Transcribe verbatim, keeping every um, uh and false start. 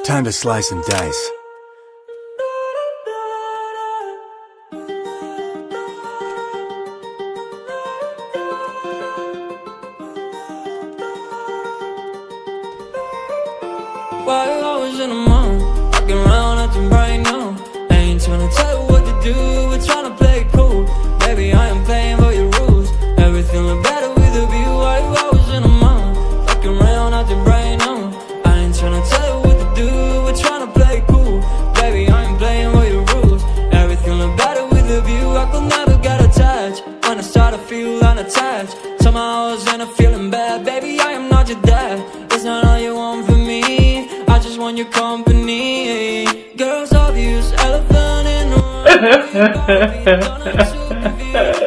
Time to slice and dice. Why always in the mood? Walking around acting right now. I ain't tryna tell you what to do, we're tryna play it cool. Baby, I am playing by your rules. Everything look better with a view. Why you always in the mood? Walking around acting right now. I ain't tryna tell you what to do, we're tryna play it cool. Baby, I am playing by your rules. Everything look better with a view. I could never get attached. When I start to feel unattached, somehow I was in a feeling bad. Baby, I am not your dad. It's not all you want from me. I just want your company. Girls obvious, elephant in the room.